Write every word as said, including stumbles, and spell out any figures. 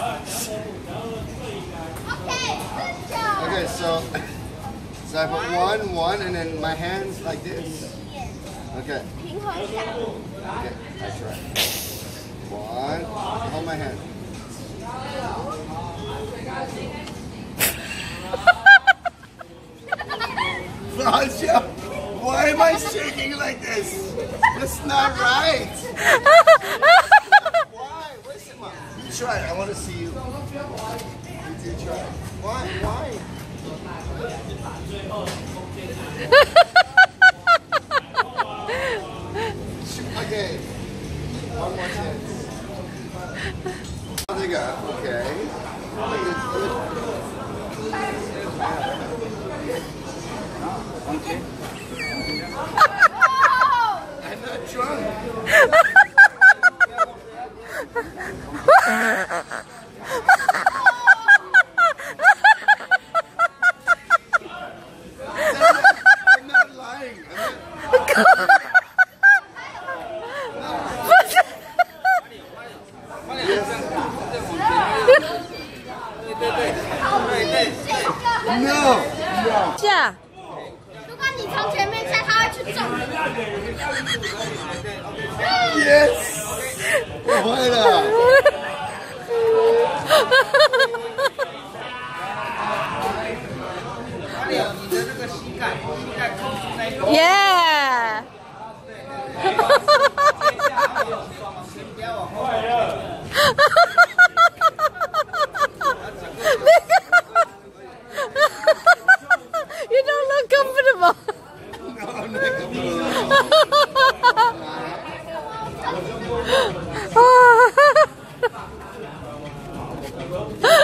Okay, so so I put one, one, and then my hands like this. Okay. Okay, that's right. One. Hold my hand. Francia, why am I shaking like this? That's not right. Why? Listen, Mom. You try it. I want to see you. You do try it. Why? Why? Okay. One more chance. There you go. Okay. I'm not drunk. I'm not lying. I'm not... No, no. 这样。 如果你从前面下，他会去撞。 Yes， 我会了。 你的这个膝盖，膝盖扣住那个。 耶！ 不要往后。 You don't look comfortable. No, I'm not comfortable. Oh.